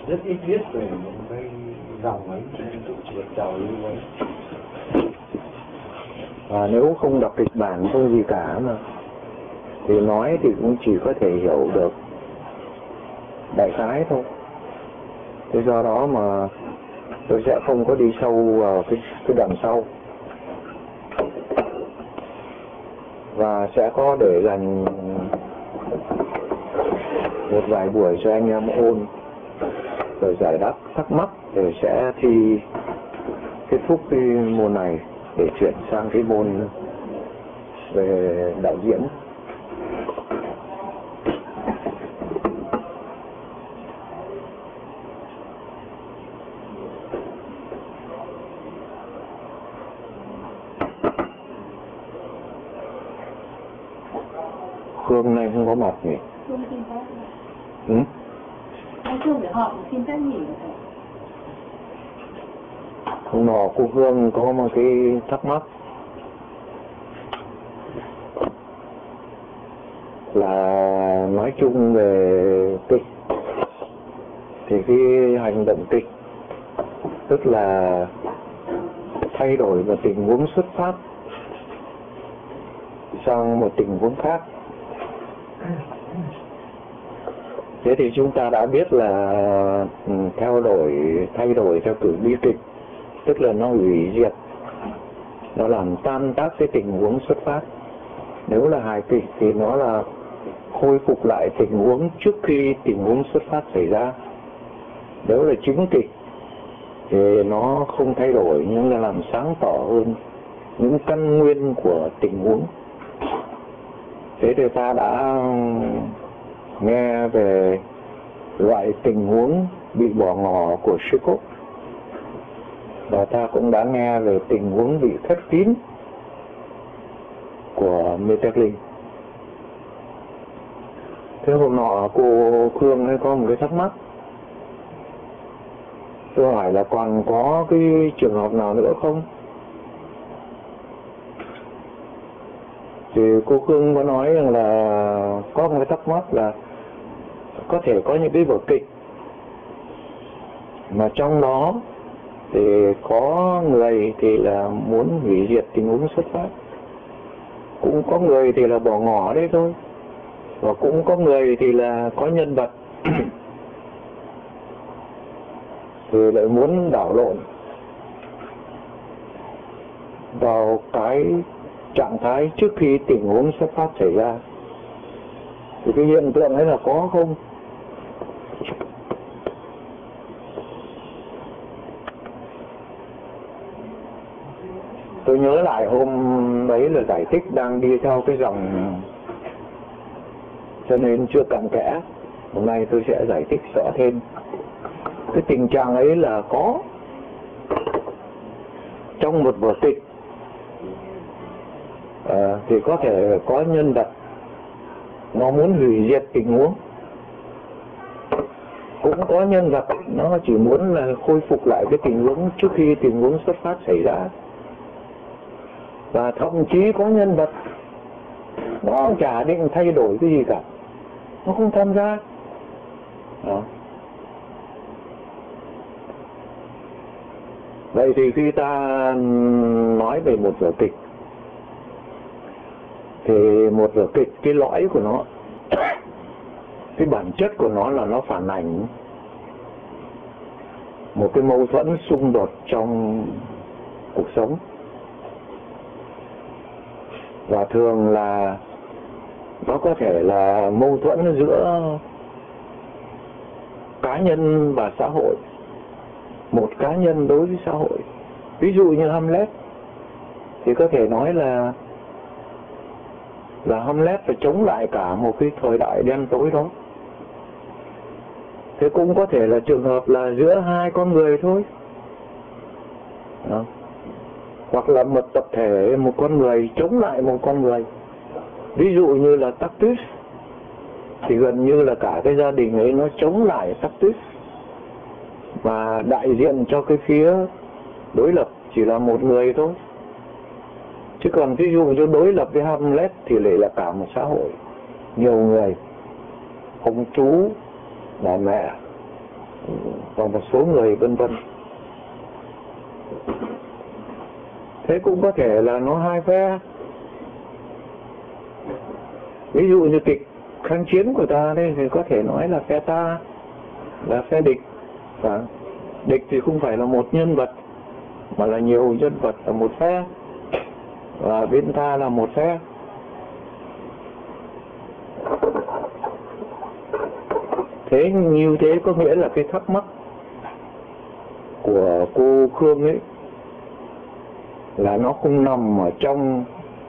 rất ít viết về những cái dòng ấy, việc giàu như vậy. Và nếu không đọc kịch bản không gì cả mà thì nói thì cũng chỉ có thể hiểu được đại khái thôi. Thế do đó mà tôi sẽ không có đi sâu vào cái đoạn sau, và sẽ có để dành một vài buổi cho anh em ôn rồi giải đáp thắc mắc, để sẽ thi kết thúc cái môn này để chuyển sang cái môn về đạo diễn. Khương này không có mặt nhỉ? Khương xin phép. Ừ? Anh Khương để họ xin phép nghỉ. Hôm nọ cô Hương có một cái thắc mắc là nói chung về kịch thì cái hành động kịch tức là thay đổi một tình huống xuất phát sang một tình huống khác. Thế thì chúng ta đã biết là thay đổi theo kiểu bi kịch, tức là nó hủy diệt, nó làm tan tác cái tình huống xuất phát. Nếu là hài kịch thì nó là khôi phục lại tình huống trước khi tình huống xuất phát xảy ra. Nếu là chính kịch thì nó không thay đổi nhưng là làm sáng tỏ hơn những căn nguyên của tình huống. Thế thì ta đã nghe về loại tình huống bị bỏ ngỏ của Chekhov, và ta cũng đã nghe về tình huống bị khép kín của Metterlin. Thế hôm nọ cô Khương ấy có một cái thắc mắc, tôi hỏi là còn có cái trường hợp nào nữa không? Thì cô Khương có nói rằng là có một cái thắc mắc là có thể có những cái vở kịch mà trong đó thì có người thì là muốn hủy diệt tình huống xuất phát, cũng có người thì là bỏ ngỏ đấy thôi, và cũng có người thì là có nhân vật thì lại muốn đảo lộn vào cái trạng thái trước khi tình huống xuất phát xảy ra. Thì cái hiện tượng ấy là có không? Tôi nhớ lại hôm đấy là giải thích đang đi theo cái dòng cho nên chưa cặn kẽ. Hôm nay tôi sẽ giải thích rõ thêm. Cái tình trạng ấy là có trong một vở kịch thì có thể có nhân vật nó muốn hủy diệt tình huống, cũng có nhân vật nó chỉ muốn là khôi phục lại cái tình huống trước khi tình huống xuất phát xảy ra, và thậm chí có nhân vật nó chả định thay đổi cái gì cả, nó không tham gia. Đó. Vậy thì khi ta nói về một vở kịch thì một vở kịch, cái lõi của nó cái bản chất của nó là nó phản ảnh một cái mâu thuẫn xung đột trong cuộc sống, và thường là nó có thể là mâu thuẫn giữa cá nhân và xã hội, một cá nhân đối với xã hội. Ví dụ như Hamlet thì có thể nói là Hamlet phải chống lại cả một cái thời đại đen tối đó. Thế cũng có thể là trường hợp là giữa hai con người thôi. Đó. Hoặc là một tập thể, một con người chống lại một con người. Ví dụ như là Tactus thì gần như là cả cái gia đình ấy nó chống lại Tactus, và đại diện cho cái phía đối lập chỉ là một người thôi. Chứ còn ví dụ như đối lập với Hamlet thì lại là cả một xã hội, nhiều người, ông chú, bà mẹ, và một số người vân vân. Thế cũng có thể là nó hai phe. Ví dụ như kịch kháng chiến của ta đây thì có thể nói là phe ta là phe địch, và địch thì không phải là một nhân vật mà là nhiều nhân vật ở một phe, và bên ta là một phe. Thế như thế có nghĩa là cái thắc mắc của cô Khương ấy là nó không nằm ở trong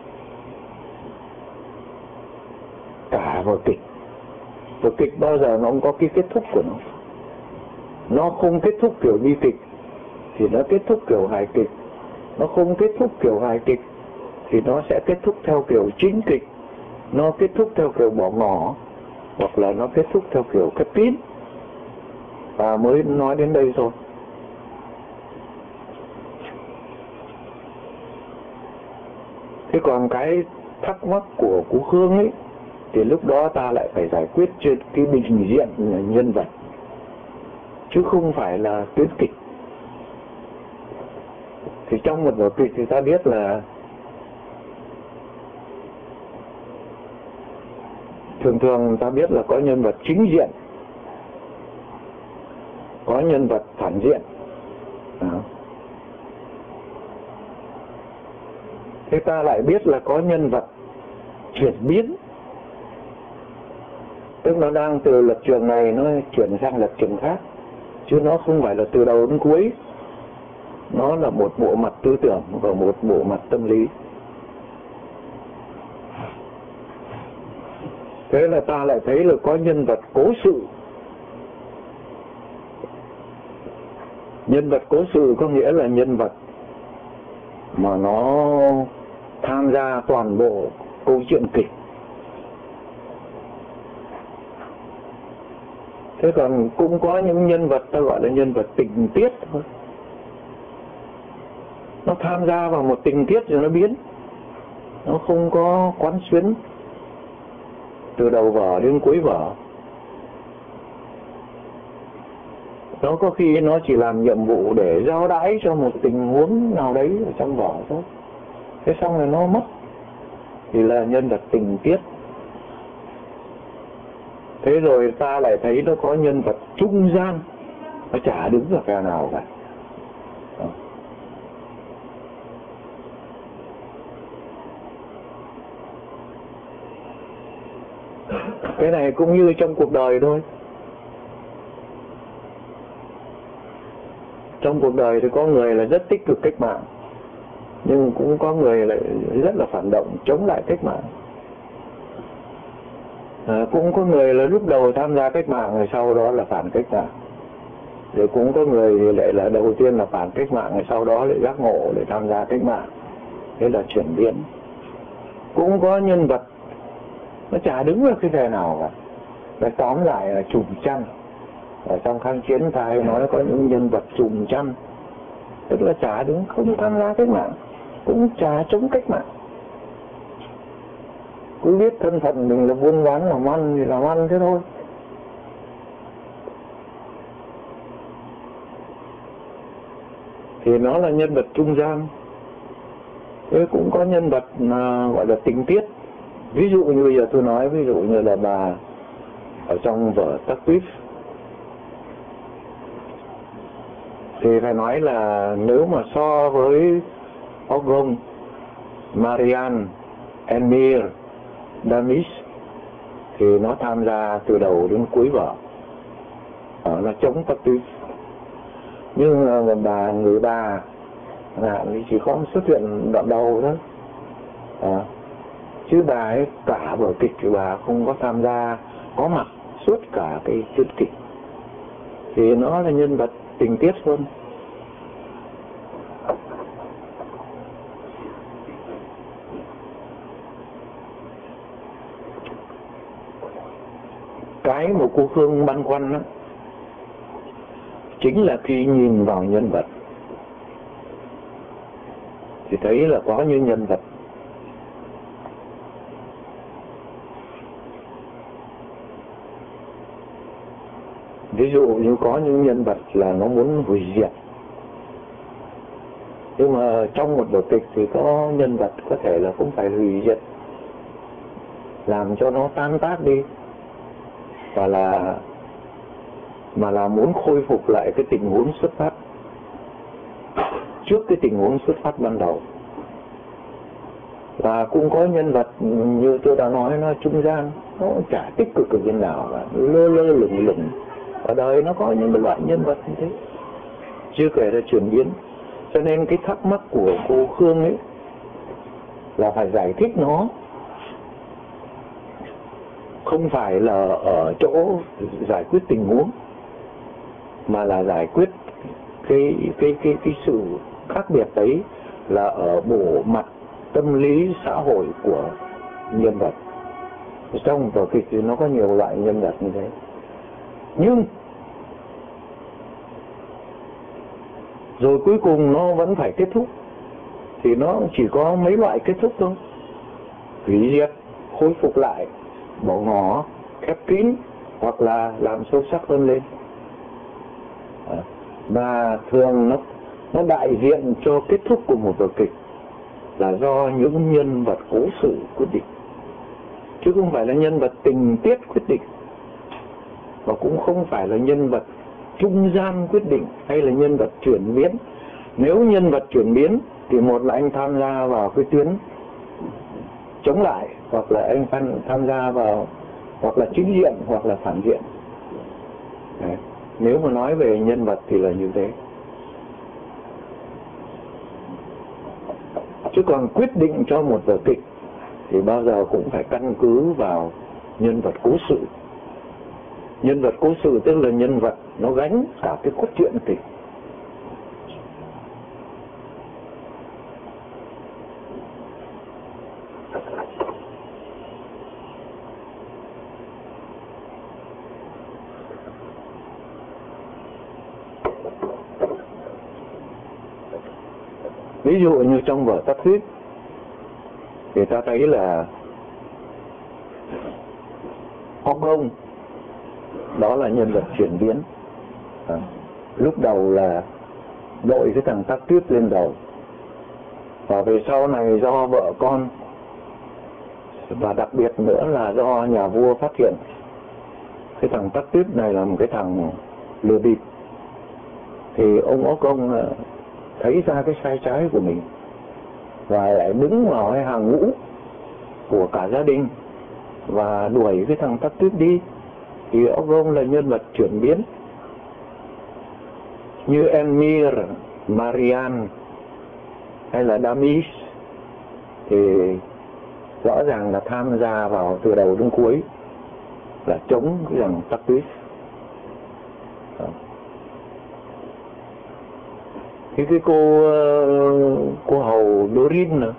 cả vở kịch. Vở kịch bao giờ nó cũng có cái kết thúc của nó. Nó không kết thúc kiểu bi kịch thì nó kết thúc kiểu hài kịch. Nó không kết thúc kiểu hài kịch thì nó sẽ kết thúc theo kiểu chính kịch. Nó kết thúc theo kiểu bỏ ngỏ, hoặc là nó kết thúc theo kiểu khép kín. Và mới nói đến đây thôi. Thế còn cái thắc mắc của cô Khương ấy thì lúc đó ta lại phải giải quyết trên cái bình diện nhân vật, chứ không phải là tuyến kịch. Thì trong một vở kịch thì ta biết là thường ta biết là có nhân vật chính diện, có nhân vật phản diện. Thế ta lại biết là có nhân vật chuyển biến, tức nó đang từ lập trường này nó chuyển sang lập trường khác, chứ nó không phải là từ đầu đến cuối. Nó là một bộ mặt tư tưởng và một bộ mặt tâm lý. Thế là ta lại thấy là có nhân vật cố sự. Nhân vật cố sự có nghĩa là nhân vật mà nó tham gia toàn bộ câu chuyện kịch. Thế còn cũng có những nhân vật ta gọi là nhân vật tình tiết thôi. Nó tham gia vào một tình tiết rồi nó biến. Nó không có quán xuyến từ đầu vở đến cuối vở. Nó có khi nó chỉ làm nhiệm vụ để giao đãi cho một tình huống nào đấy ở trong vở thôi. Thế xong rồi nó mất thì là nhân vật tình tiết. Thế rồi ta lại thấy nó có nhân vật trung gian, nó chả đứng ở phe nào cả. Cái này cũng như trong cuộc đời thôi. Trong cuộc đời thì có người là rất tích cực cách mạng, nhưng cũng có người lại rất là phản động chống lại cách mạng. Cũng có người là lúc đầu tham gia cách mạng rồi sau đó là phản cách mạng. Rồi cũng có người thì lại là đầu tiên là phản cách mạng rồi sau đó lại giác ngộ để tham gia cách mạng. Thế là chuyển biến. Cũng có nhân vật nó chả đứng ở cái phe nào cả. Và tóm lại là trùm chăn. Ở trong kháng chiến ta hay nói có những nhân vật trùm chăn, tức là chả đứng, không tham gia cách mạng, cũng chả chống cách mạng. Cứ biết thân phận mình là buôn bán làm ăn thì làm ăn thế thôi. Thì nó là nhân vật trung gian. Thế cũng có nhân vật gọi là tình tiết. Ví dụ như bây giờ tôi nói, ví dụ như là bà ở trong vở Tactics, thì phải nói là nếu mà so với Ogong, Marianne, Emir, Damis thì nó tham gia từ đầu đến cuối vở. Nó chống Tactics. Nhưng người bà chỉ có xuất hiện đoạn đầu thôi. Chứ bà ấy cả vở kịch thì bà không có tham gia, có mặt suốt cả cái chương kịch. Thì nó là nhân vật tình tiết hơn. Cái mà cô Khương băn khoăn đó, chính là khi nhìn vào nhân vật thì thấy là có những nhân vật Ví dụ như có những nhân vật là nó muốn hủy diệt, nhưng mà trong một vở kịch thì có nhân vật có thể là không phải hủy diệt, làm cho nó tan tác đi, mà là muốn khôi phục lại cái tình huống xuất phát trước cái tình huống xuất phát ban đầu. Và cũng có nhân vật như tôi đã nói, nó trung gian, nó chả tích cực ở bên nào cả, lơ lơ lửng lửng. Ở đời nó có những loại nhân vật như thế, chưa kể là chuyển biến. Cho nên cái thắc mắc của cô Khương ấy là phải giải thích nó, không phải là ở chỗ giải quyết tình huống, mà là giải quyết cái sự khác biệt ấy là ở bộ mặt tâm lý xã hội của nhân vật. Trong vở kịch thì nó có nhiều loại nhân vật như thế, nhưng rồi cuối cùng nó vẫn phải kết thúc, thì nó chỉ có mấy loại kết thúc thôi: hủy diệt, khôi phục lại, bỏ ngỏ, khép kín, hoặc là làm sâu sắc hơn lên. Và thường nó đại diện cho kết thúc của một vở kịch là do những nhân vật cố sự quyết định, chứ không phải là nhân vật tình tiết quyết định, và cũng không phải là nhân vật trung gian quyết định hay là nhân vật chuyển biến. Nếu nhân vật chuyển biến thì một là anh tham gia vào cái tuyến chống lại, hoặc là anh tham gia vào hoặc là chính diện hoặc là phản diện. Đấy. Nếu mà nói về nhân vật thì là như thế. Chứ còn quyết định cho một vở kịch thì bao giờ cũng phải căn cứ vào nhân vật cố sự. Nhân vật cố sự tức là nhân vật nó gánh cả cái cốt truyện kịch. Ví dụ như trong vở Tắt Huyết thì ta thấy là ông đó là nhân vật chuyển biến. Lúc đầu là đội cái thằng Tắc Tuyết lên đầu, và về sau này do vợ con, và đặc biệt nữa là do nhà vua phát hiện cái thằng Tắc Tuyết này là một cái thằng lừa bịp, thì ông Ốc Công thấy ra cái sai trái của mình và lại đứng vào cái hàng ngũ của cả gia đình và đuổi cái thằng Tắc Tuyết đi. Thì Ốc Công là nhân vật chuyển biến. Như Emir, Marian hay là Damis thì rõ ràng là tham gia vào từ đầu đến cuối là chống cái thằng Tắc Tuyết. Cái cô hầu Dorin nữa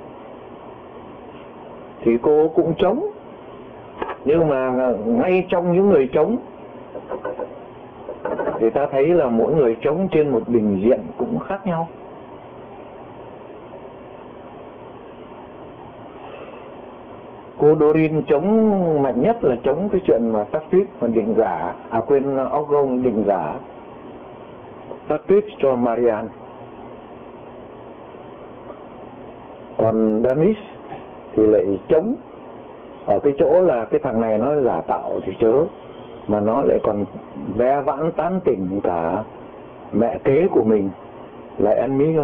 thì cô cũng chống, nhưng mà ngay trong những người chống thì ta thấy là mỗi người chống trên một bình diện cũng khác nhau. Cô Dorin chống mạnh nhất là chống cái chuyện mà Tắc Tuyết mà định giả, Ốc Công định giả Tắc Tuyết cho Marian. Còn Damis thì lại chống ở cái chỗ là cái thằng này nó giả tạo thì chớ, mà nó lại còn ve vãn tán tỉnh cả mẹ kế của mình là Enmir.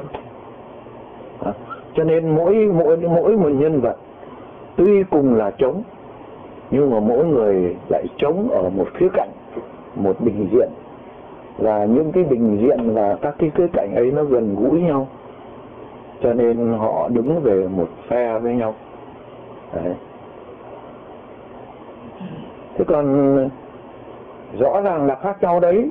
Cho nên mỗi một nhân vật tuy cùng là chống, nhưng mà mỗi người lại chống ở một khía cạnh, một bình diện, và những cái bình diện và các cái khía cạnh ấy nó gần gũi nhau, cho nên họ đứng về một phe với nhau. Đấy. Thế còn rõ ràng là khác nhau đấy,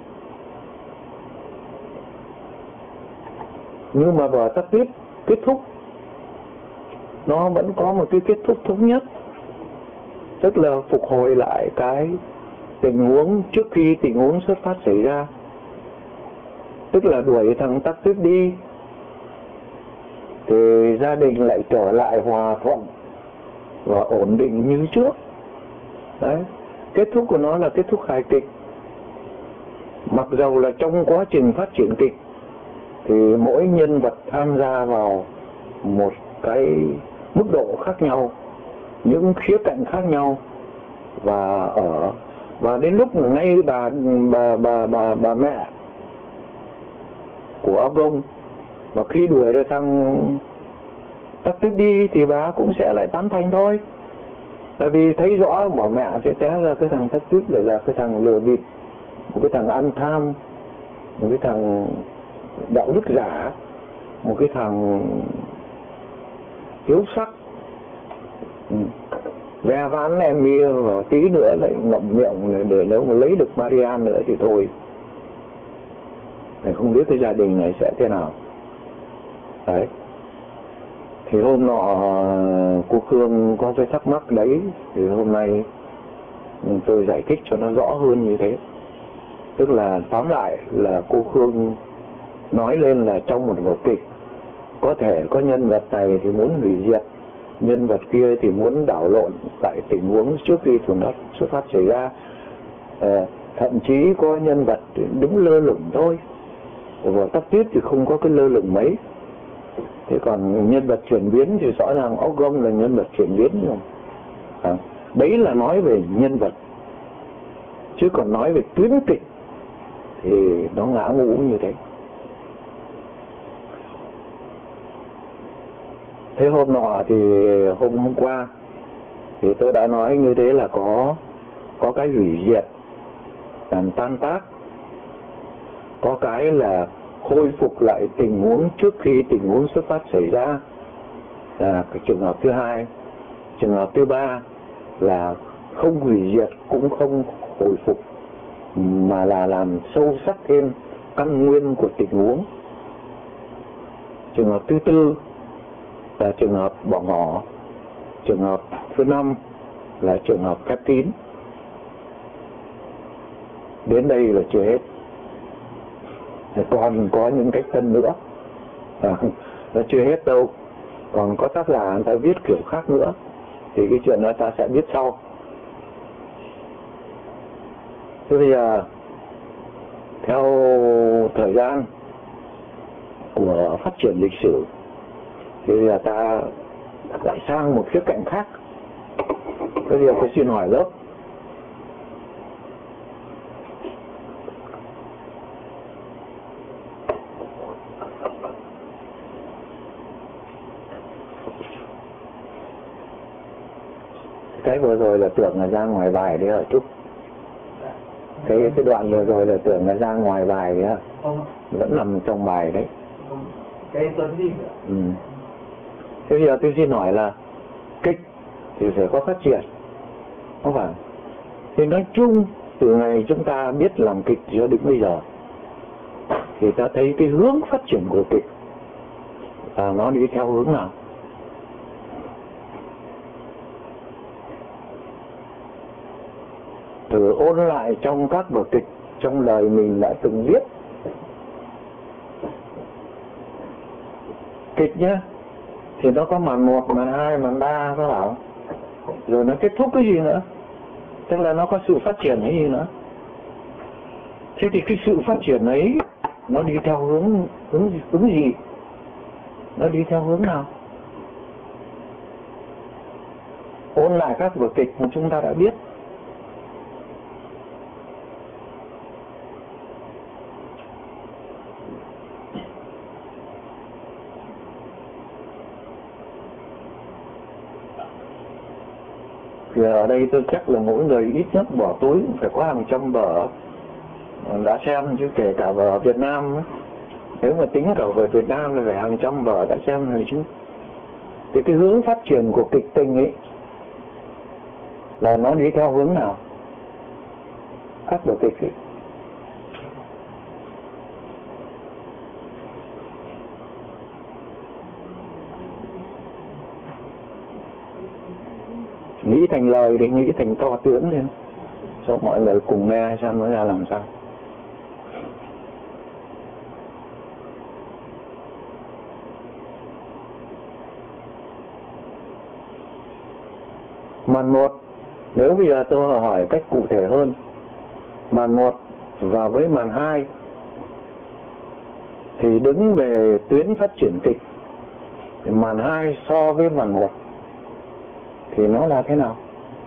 nhưng mà vở Tắc Tuyết kết thúc nó vẫn có một cái kết thúc thống nhất, tức là phục hồi lại cái tình huống trước khi tình huống xuất phát xảy ra, tức là đuổi thằng Tắc Tuyết đi thì gia đình lại trở lại hòa thuận và ổn định như trước. Đấy, kết thúc của nó là kết thúc hài kịch. Mặc dầu là trong quá trình phát triển kịch thì mỗi nhân vật tham gia vào một cái mức độ khác nhau, những khía cạnh khác nhau, và đến lúc ngay bà mẹ của ông và khi đuổi ra thằng Tắc Tích đi thì bà cũng sẽ lại tán thành thôi, tại vì thấy rõ bà mẹ sẽ té ra cái thằng Tắc Tích lại là cái thằng lừa bịp, một cái thằng ăn tham, một cái thằng đạo đức giả, một cái thằng hiếu sắc, ve vãn em bia và tí nữa lại ngậm miệng để nếu mà lấy được Marian nữa thì thôi. Thì không biết cái gia đình này sẽ thế nào. Đấy. Thì hôm nọ cô Khương có cái thắc mắc đấy, thì hôm nay tôi giải thích cho nó rõ hơn như thế. Tức là tóm lại là cô Khương nói lên là trong một vở kịch có thể có nhân vật này thì muốn hủy diệt, nhân vật kia thì muốn đảo lộn tại tình huống trước khi thùng đất xuất phát xảy ra. Thậm chí có nhân vật đứng lơ lửng thôi, và Tắc Tiết thì không có cái lơ lửng mấy. Thế còn nhân vật chuyển biến thì rõ ràng Ốc Gông là nhân vật chuyển biến rồi. Đấy là nói về nhân vật, chứ còn nói về tuyến kịch thì nó ngã ngũ như thế. Thế hôm nọ thì hôm qua thì tôi đã nói như thế là có cái hủy diệt, làm tan tác, có cái là khôi phục lại tình huống trước khi tình huống xuất phát xảy ra, là cái trường hợp thứ hai. Trường hợp thứ ba là không hủy diệt cũng không hồi phục, mà là làm sâu sắc thêm căn nguyên của tình huống. Trường hợp thứ tư là trường hợp bỏ ngỏ. Trường hợp thứ năm là trường hợp khép kín. Đến đây là chưa hết, còn có những cách tân nữa. Nó chưa hết đâu, còn có tác giả người ta viết kiểu khác nữa, thì cái chuyện đó ta sẽ biết sau. Thế bây giờ theo thời gian của phát triển lịch sử thì bây giờ ta lại sang một khía cạnh khác. Bây giờ tôi xin hỏi lớp, cái vừa rồi là tưởng là ra ngoài bài đấy hả Trúc? Cái đoạn vừa rồi là tưởng là ra ngoài bài đấy hả? Vẫn nằm trong bài đấy. Cái tuần gì nữa? Thế bây giờ tôi xin hỏi là kịch thì phải có phát triển, không phải? Thì nói chung từ ngày chúng ta biết làm kịch cho đến bây giờ thì ta thấy cái hướng phát triển của kịch nó đi theo hướng nào? Thử ôn lại trong các vở kịch trong đời mình đã từng viết. Kịch nhá, thì nó có màn 1, màn 2, màn 3 có bảo. Rồi nó kết thúc cái gì nữa? Tức là nó có sự phát triển cái gì nữa? Thế thì cái sự phát triển ấy nó đi theo hướng gì? Nó đi theo hướng nào? Ôn lại các vở kịch mà chúng ta đã biết. Thì ở đây tôi chắc là mỗi người ít nhất bỏ túi phải có hàng trăm vở đã xem, chứ kể cả vở Việt Nam ấy. Nếu mà tính cả vở Việt Nam là phải hàng trăm vở đã xem rồi chứ. Thì cái hướng phát triển của kịch tình ấy là nó đi theo hướng nào? Các vở kịch ấy. Nghĩ thành lời thì nghĩ thành to tướng lên, cho mọi người cùng nghe xem nó ra làm sao. Màn 1, nếu bây giờ tôi hỏi cách cụ thể hơn, màn 1 và với màn 2 thì đứng về tuyến phát triển kịch thì màn 2 so với màn 1 thì nó là thế nào?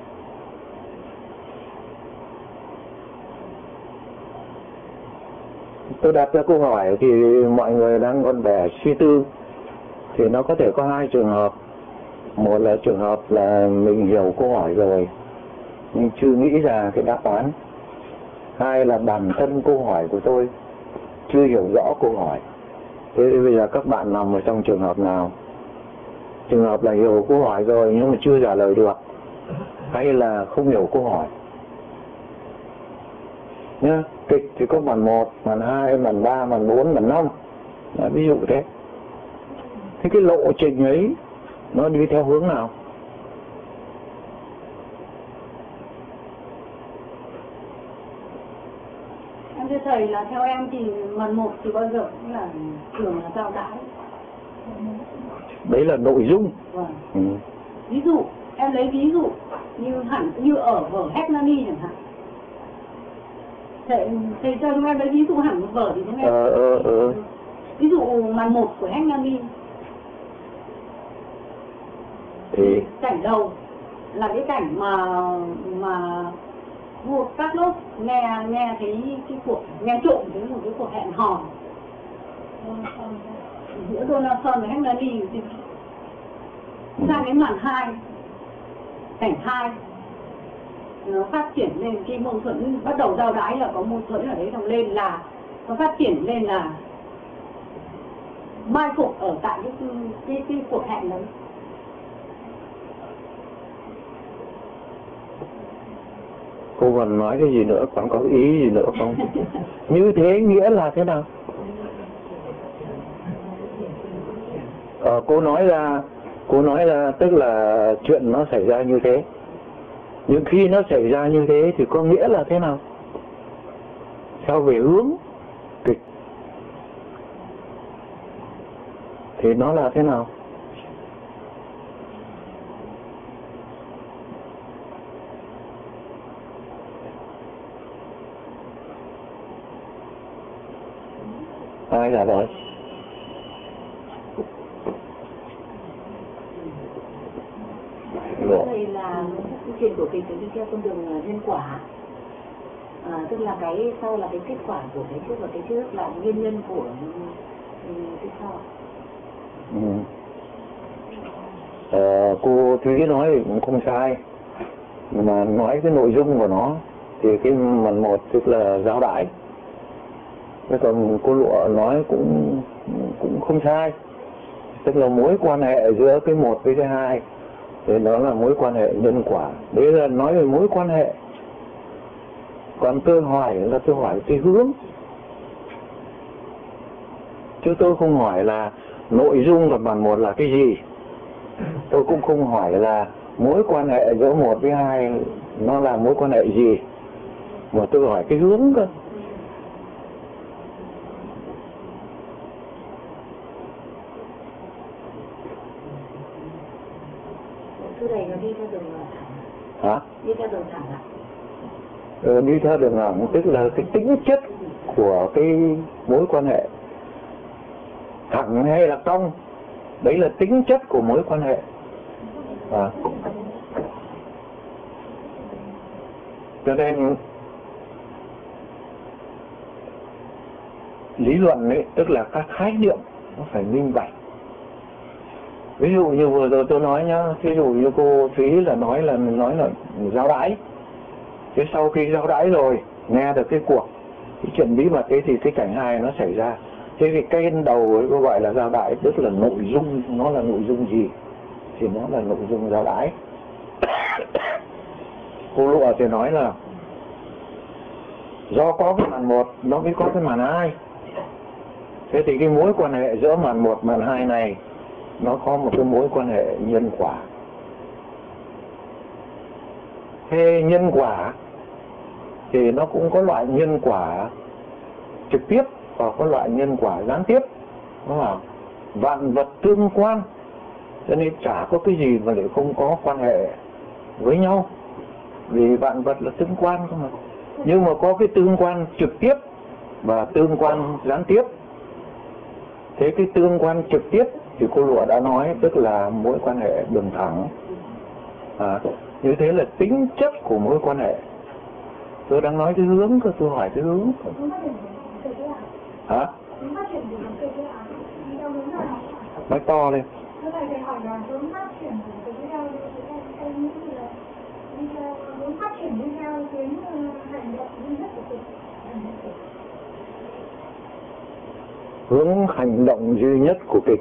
Tôi đặt ra câu hỏi thì mọi người đang còn vẻ suy tư, thì nó có thể có hai trường hợp. Một là trường hợp là mình hiểu câu hỏi rồi nhưng chưa nghĩ ra cái đáp án. Hai là bản thân câu hỏi của tôi chưa hiểu rõ câu hỏi. Thế thì bây giờ các bạn nằm ở trong trường hợp nào? Trường hợp là hiểu câu hỏi rồi nhưng mà chưa trả lời được, hay là không hiểu câu hỏi nhá. Kịch thì có màn 1, màn 2, màn 3, màn 4, màn 5, ví dụ thế. Thế cái lộ trình ấy nó đi theo hướng nào? Em thưa thầy, là theo em thì màn 1 thì bao giờ cũng là thường là giao đãi. Đấy là nội dung. Vâng. Ví dụ, em lấy ví dụ như ở vở Hernani chẳng hạn. Thầy cho chúng em lấy ví dụ hẳn một vở thì chúng em ví dụ màn 1 của Hernani thì cảnh đầu là cái cảnh mà vua Carlos nghe thấy cái cuộc nghe trộm thấy một cái cuộc hẹn hò giữa Donaldson và Hernani. Sang đến màn 2, cảnh 2 nó phát triển lên cái mâu thuẫn, bắt đầu giao đái là có mâu thuẫn ở đấy, xong lên là nó phát triển lên là mai phục ở tại cái cuộc hẹn đấy. Cô còn nói cái gì nữa, còn có ý gì nữa không? Như thế nghĩa là thế nào? Cô nói ra tức là chuyện nó xảy ra như thế. Nhưng khi nó xảy ra như thế thì có nghĩa là thế nào? Theo về hướng kịch thì nó là thế nào? Ai trả lời? Đây là cái chuyện của kịch đi theo con đường nhân quả. Tức là cái sau là cái kết quả của cái trước, và cái trước là nguyên nhân của cái sau. Cô Thúy nói cũng không sai, mà nói cái nội dung của nó thì cái màn 1 tức là giao đãi. Thế còn cô Lụa nói cũng không sai, tức là mối quan hệ giữa cái 1 với cái 2 thì đó là mối quan hệ nhân quả. Đấy là nói về mối quan hệ. Còn tôi hỏi là tôi hỏi cái hướng, chứ tôi không hỏi là nội dung của màn 1 là cái gì. Tôi cũng không hỏi là mối quan hệ giữa 1 với 2 nó là mối quan hệ gì, mà tôi hỏi cái hướng cơ. Thưa thầy, nó đi theo đường thẳng. Hả? Đi theo đường thẳng ạ. Đi theo đường thẳng tức là cái tính chất của cái mối quan hệ, thẳng hay là cong, đấy là tính chất của mối quan hệ. Cho nên lý luận ấy, tức là các khái niệm nó phải minh bạch. Ví dụ như vừa rồi tôi nói nhá, ví dụ như cô Thúy là nói là giao đãi. Thế sau khi giao đãi rồi, nghe được cái chuyện bí mật ấy thì cái cảnh 2 nó xảy ra. Thế thì cái đầu ấy cô gọi là giao đãi, tức là nội dung, nó là nội dung gì? Thì nó là nội dung giao đãi. Cô Lụa thì nói là do có cái màn 1 nó mới có cái màn 2. Thế thì cái mối quan hệ giữa màn 1, màn 2 này nó có một cái mối quan hệ nhân quả. Thế nhân quả thì nó cũng có loại nhân quả trực tiếp và có loại nhân quả gián tiếp. Đúng không? Vạn vật tương quan, cho nên chả có cái gì mà để không có quan hệ với nhau, vì vạn vật là tương quan không mà. Nhưng mà có cái tương quan trực tiếp và tương quan gián tiếp. Thế cái tương quan trực tiếp thì cô Lụa đã nói, tức là mối quan hệ đường thẳng. Như thế là tính chất của mối quan hệ. Tôi đang nói cái hướng cơ, tôi hỏi cái hướng. Hả? Nói to lên. Hướng hành động duy nhất của kịch.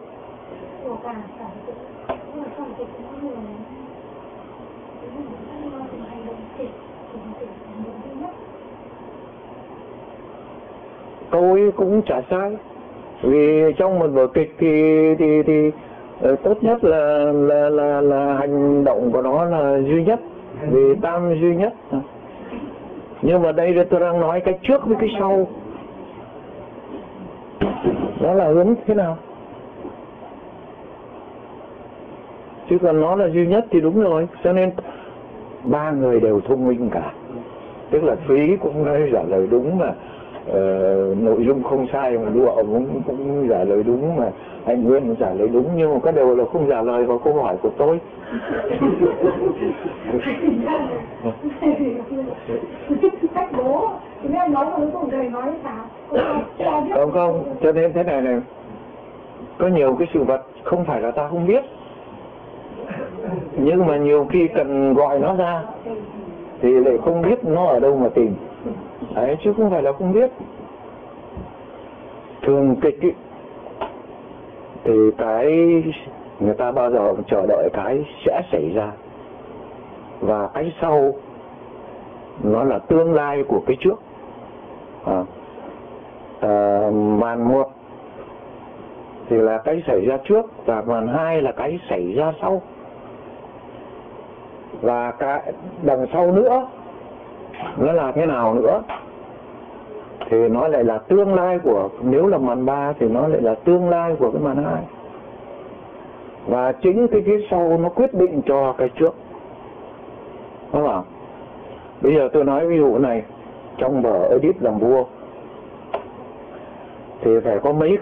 Tôi cũng chả sai, vì trong một vở kịch thì tốt nhất là hành động của nó là duy nhất, vì tam duy nhất. Nhưng mà đây tôi đang nói cái trước với cái sau, nó là hướng thế nào. Chứ còn nó là duy nhất thì đúng rồi. Cho nên ba người đều thông minh cả. Tức là Thúy cũng nói trả lời đúng, mà nội dung không sai, mà Lụa cũng trả lời đúng, mà anh Nguyên cũng trả lời đúng. Nhưng mà cái đều là không trả lời vào câu hỏi của tôi. Không, cho nên thế này, có nhiều cái sự vật không phải là ta không biết, nhưng mà nhiều khi cần gọi nó ra thì lại không biết nó ở đâu mà tìm. Đấy, chứ không phải là không biết. Thường kịch ý, thì cái người ta bao giờ chờ đợi cái sẽ xảy ra, và cái sau nó là tương lai của cái trước. Màn 1 thì là cái xảy ra trước, và màn 2 là cái xảy ra sau. Và cái đằng sau nữa nó là thế nào nữa thì nó lại là tương lai của, nếu là màn 3 thì nó lại là tương lai của cái màn 2. Và chính cái phía sau nó quyết định cho cái trước, đúng không? Bây giờ tôi nói ví dụ này, trong vở Oedip làm vua thì phải có mấy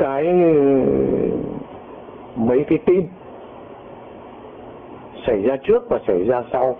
cái tin xảy ra trước và xảy ra sau.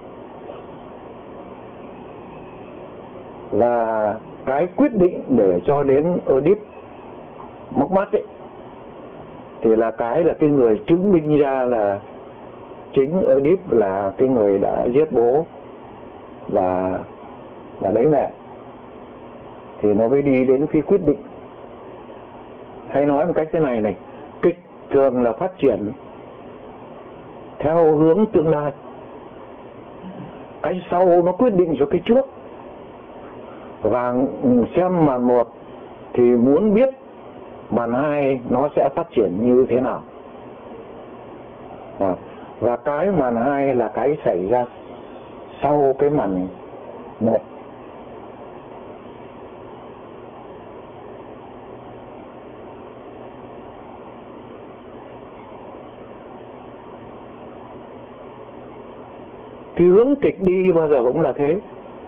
Và cái quyết định để cho đến Oedip móc mắt ấy thì là cái người chứng minh ra là chính Oedip là cái người đã giết bố và lấy mẹ, thì nó mới đi đến cái quyết định. Hay nói một cách thế này, kịch thường là phát triển theo hướng tương lai. Cái sau nó quyết định cho cái trước. Và xem màn 1 thì muốn biết màn 2 nó sẽ phát triển như thế nào. Và cái màn 2 là cái xảy ra sau cái màn 1. Cái hướng kịch đi bao giờ cũng là thế.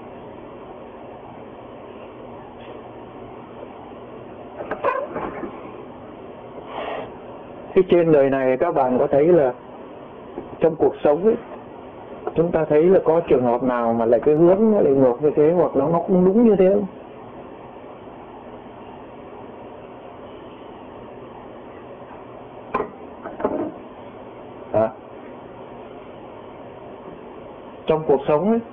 Thế trên đời này các bạn có thấy là trong cuộc sống ấy, chúng ta thấy là có trường hợp nào mà lại cái hướng nó lại ngược như thế, hoặc nó không đúng như thế không? Trong cuộc sống ấy,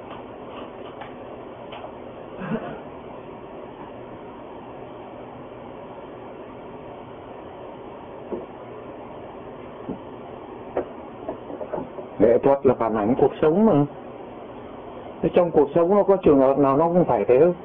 nghệ thuật là phản ánh cuộc sống mà. Thế trong cuộc sống nó có trường hợp nào nó không phải thế không?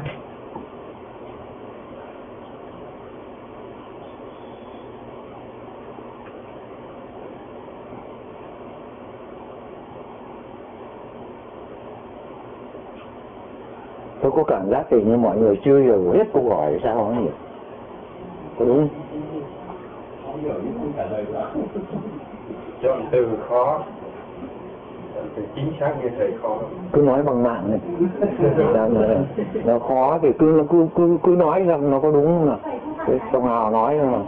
Tôi có cảm giác thì như mọi người chưa hiểu hết câu hỏi sao không hiểu. Có đúng? Không hiểu nhưng không trả lời được. Chọn từ khó. chính xác như thế khó. Cứ nói bằng mạng này. Nó khó thì cứ nói rằng nó có đúng không nào. Cái sông Hào nói không nào.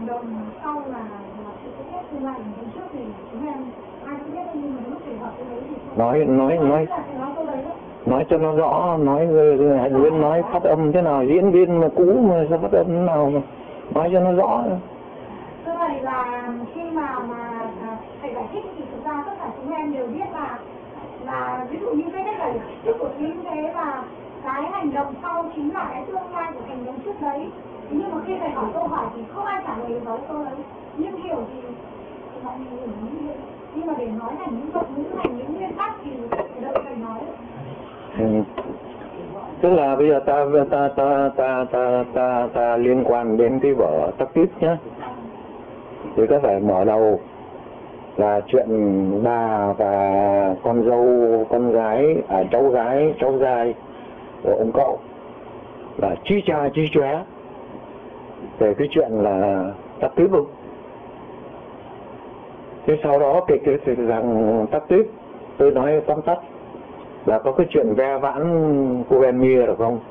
Nói cho nó rõ, nói hạnh viên nói phát âm thế nào, diễn viên mà cũ mà sao phát âm thế nào mà nói cho nó rõ. Thưa thầy là khi mà thầy giải thích thì thực ra tất cả chúng em đều biết là ví dụ như cái cách giải thích của thầy như thế và cái hành động sau chính là cái tương lai của hành động trước đấy. Nhưng mà khi thầy hỏi câu hỏi thì không ai trả lời được câu đấy. Nhưng hiểu thì mọi người hiểu như vậy. Nhưng mà để nói thành những thuật ngữ, thành những nguyên tắc thì đợi thầy nói. Tức là bây giờ ta liên quan đến cái vở Tắc Típ nhé. Thì có phải mở đầu là chuyện bà và con dâu, con gái, cháu gái của ông cậu là chí cha chí chóe về cái chuyện là Tắc Típ không? Thế sau đó kịch thì rằng Tắc Típ, tôi nói tóm tắt là có cái chuyện ve vãn cô Emir được không?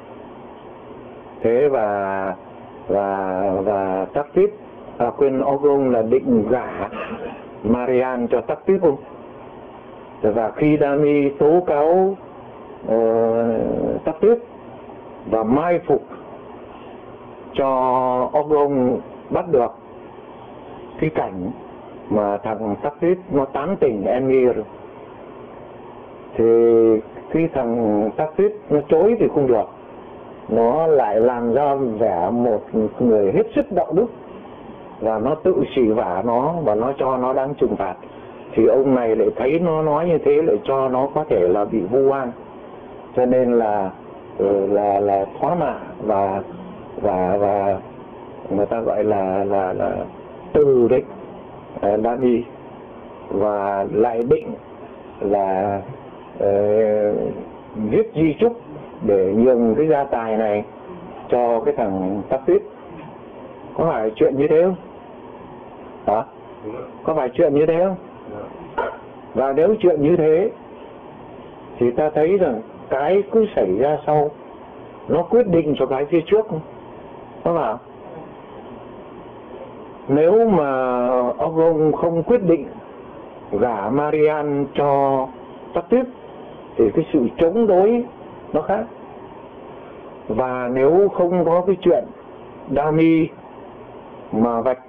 Thế và Tắc Típ quên Ogong là định gả Marian cho Tắc Típ không? Và khi Dami tố cáo Tắc Típ và mai phục cho Ogong bắt được cái cảnh mà thằng Tắc Típ nó tán tỉnh Emir, thì khi thằng Tắc Típ nó chối thì không được, nó lại làm ra vẻ một người hết sức đạo đức và nó tự xỉ vả nó và nó cho nó đang trừng phạt. Thì ông này lại thấy nó nói như thế lại cho nó có thể là bị vu oan, cho nên là thoá mạ và người ta gọi là từ định Dami và lại định là viết di chúc để nhường cái gia tài này cho cái thằng Tắc Típ. Có phải chuyện như thế không? Hả? Có phải chuyện như thế không? Và nếu chuyện như thế thì ta thấy rằng cái cứ xảy ra sau nó quyết định cho cái phía trước không? Có phải không? Nếu mà ông không quyết định gả Marian cho Tắc Típ thì cái sự chống đối nó khác. Và nếu không có cái chuyện Dami mà vạch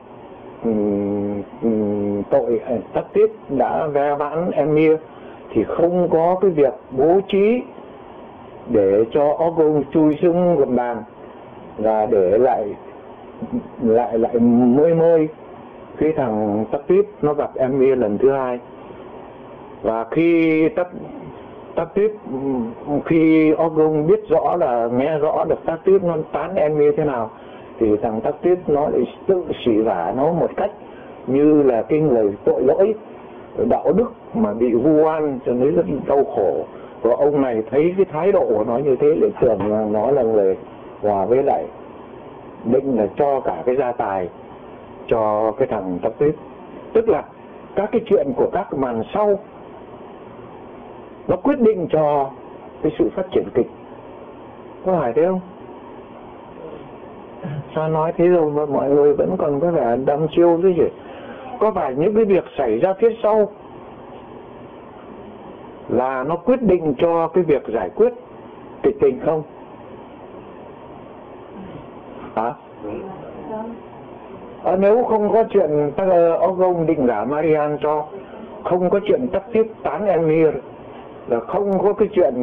tội Tắc Típ đã ve vãn Emir thì không có cái việc bố trí để cho Ogong chui xuống gầm bàn và để lại mơi khi thằng Tắc Típ nó gặp Emir lần thứ hai. Và khi Tắc Típ, khi Ogong biết rõ là nghe rõ được Tắc Típ nó tán Emir thế nào thì thằng Tắc Típ nó lại tự xỉ vả nó một cách như là cái người tội lỗi đạo đức mà bị vu oan cho nên rất đau khổ. Và ông này thấy cái thái độ của nó như thế lại tưởng rằng nó là người hòa với lại định là cho cả cái gia tài cho cái thằng Tắc Típ. Tức là các cái chuyện của các màn sau nó quyết định cho cái sự phát triển kịch. Có phải thế không? Sao nói thế rồi mà mọi người vẫn còn có vẻ đăm chiêu chứ gì? Có phải những cái việc xảy ra phía sau là nó quyết định cho cái việc giải quyết kịch tình không? Hả? Nếu không có chuyện Ogong định gả Marian cho, không có chuyện Tắc Típ tán Emir, là không có cái chuyện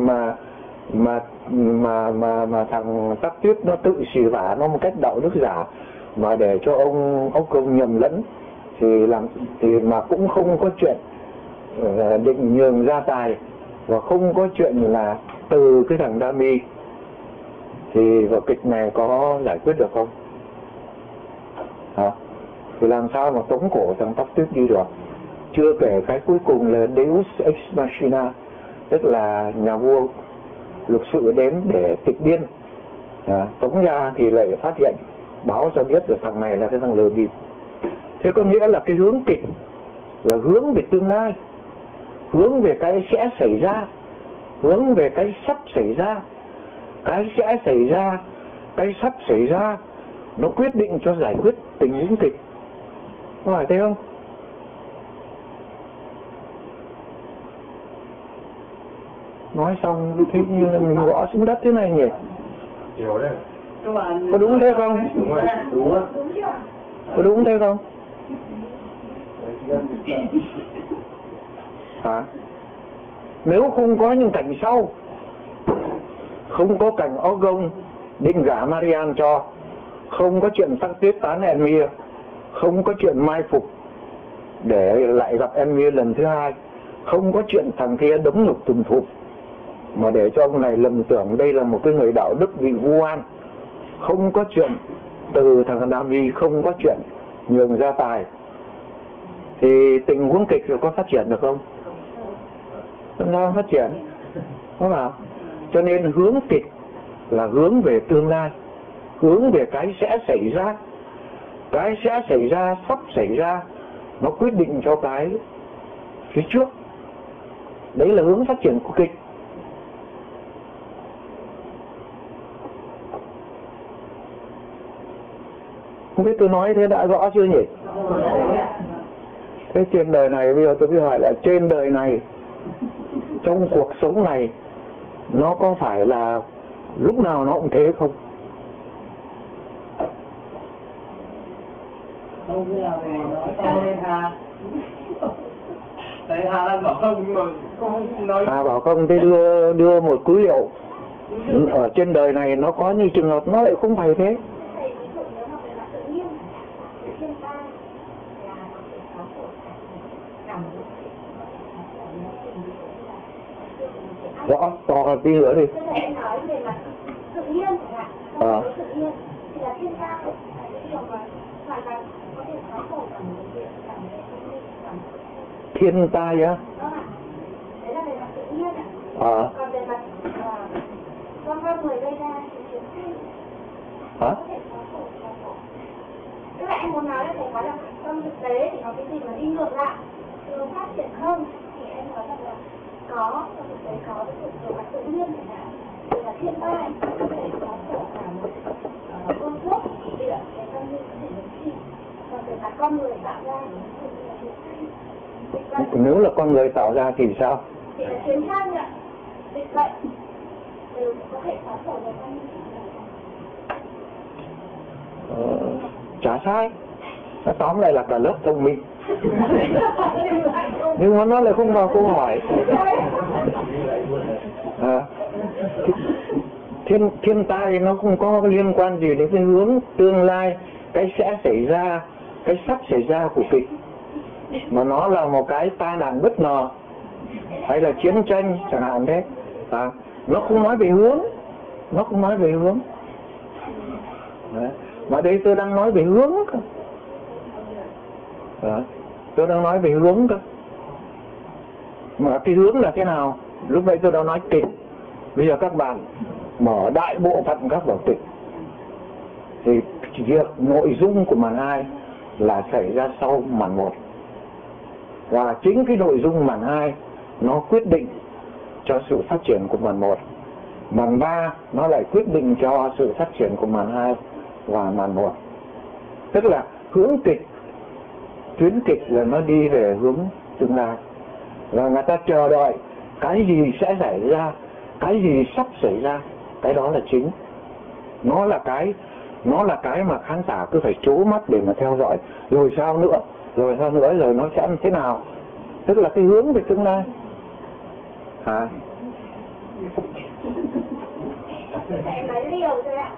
mà thằng Tắc Típ nó tự xỉ vả nó một cách đạo đức giả mà để cho ông Ogong nhầm lẫn thì mà cũng không có chuyện định nhường gia tài và không có chuyện là từ cái thằng Dami thì vở kịch này có giải quyết được không? Hả? Thì làm sao mà tống cổ thằng Tắc Típ đi được? Chưa kể cái cuối cùng là Deus Ex Machina, tức là nhà vua lục sự đến để tịch biên, tống ra thì lại phát hiện báo cho biết được thằng này là cái thằng lừa bịp. Thế có nghĩa là cái hướng kịch là hướng về tương lai, hướng về cái sẽ xảy ra, hướng về cái sắp xảy ra. Cái sẽ xảy ra, cái sắp xảy ra nó quyết định cho giải quyết tình huống kịch, có phải thế không? Nói xong thấy như là mình gõ xuống đất thế này nhỉ? Hiểu đấy. Có đúng thế không? Đúng rồi, đúng rồi. Có đúng thế không? Hả? Nếu không có những cảnh sau, không có cảnh Ogong định gả Marian cho, không có chuyện Sắc Tuyết tán Enmir, không có chuyện mai phục để lại gặp Enmir lần thứ hai, không có chuyện thằng kia đấm ngực tùng thụp, mà để cho ông này lầm tưởng đây là một cái người đạo đức vị vu oan, không có chuyện từ thằng Nam Vi, không có chuyện nhường gia tài, thì tình huống kịch có phát triển được không? Nó phát triển, đúng không? Cho nên hướng kịch là hướng về tương lai, hướng về cái sẽ xảy ra. Cái sẽ xảy ra, sắp xảy ra, nó quyết định cho cái phía trước. Đấy là hướng phát triển của kịch. Không biết tôi nói thế đã rõ chưa nhỉ? Thế trên đời này, bây giờ tôi mới hỏi là trên đời này, trong cuộc sống này, nó có phải là lúc nào nó cũng thế không? Không biết là về nói to lên Hà. Tại Hà đang bảo không nhưng mà không nói. Hà bảo không, thế đưa một cứ liệu. Ở trên đời này nó có những trường hợp nó lại không phải thế. Rõ, to hơn tí nữa đi. Em nói về mặt tự nhiên chẳng hạn, tự nhiên thì là thiên tai, cái điều mà hoàn toàn có thể xóa sổ cả một việc, cả một cái thiên tai á? Đó ạ, đấy là về mặt tự nhiên ạ. Còn về mặt con người gây ra thì chiến sinh có thể xóa sổ. Tức là em muốn nói là thầy nói là trong thực tế thì có cái gì mà đi ngược lại, nó phát triển hơn, thì em nói rằng là có, trong thực tế có cái sự mặt tự nhiên chẳng hạn, như là thiên tai có thể xóa sổ cả một vương quốc địa để tâm linh có thể đến khi, còn về mặt con người tạo ra thì nếu là con người tạo ra thì sao? Thì là chiến tranh ạ, dịch bệnh đều có thể xóa sổ về tâm linh. Chả sai. Nó tóm lại là cả lớp thông minh. Nhưng mà nó lại không vào câu hỏi. Thiên tai nó không có liên quan gì đến cái hướng tương lai, cái sẽ xảy ra, cái sắp xảy ra của kịch, mà nó là một cái tai nạn bất ngờ hay là chiến tranh chẳng hạn thế. Nó không nói về hướng, nó không nói về hướng. Đấy. Mà đây tôi đang nói về hướng cơ. Tôi đang nói về hướng cơ. Mà cái hướng là thế nào? Lúc nãy tôi đã nói kịch. Bây giờ các bạn mở đại bộ phận các vở kịch, thì việc nội dung của màn 2 là xảy ra sau màn 1. Và chính cái nội dung màn 2 nó quyết định cho sự phát triển của màn 1. Màn 3 nó lại quyết định cho sự phát triển của màn 2 và màn 1. Tức là hướng kịch, tuyến kịch là nó đi về hướng tương lai. Và người ta chờ đợi cái gì sẽ xảy ra, cái gì sắp xảy ra, cái đó là chính. Nó là cái mà khán giả cứ phải trố mắt để mà theo dõi. Rồi sao nữa, rồi sao nữa, rồi nó sẽ thế nào. Tức là cái hướng về tương lai. Em nói liều thôi ạ.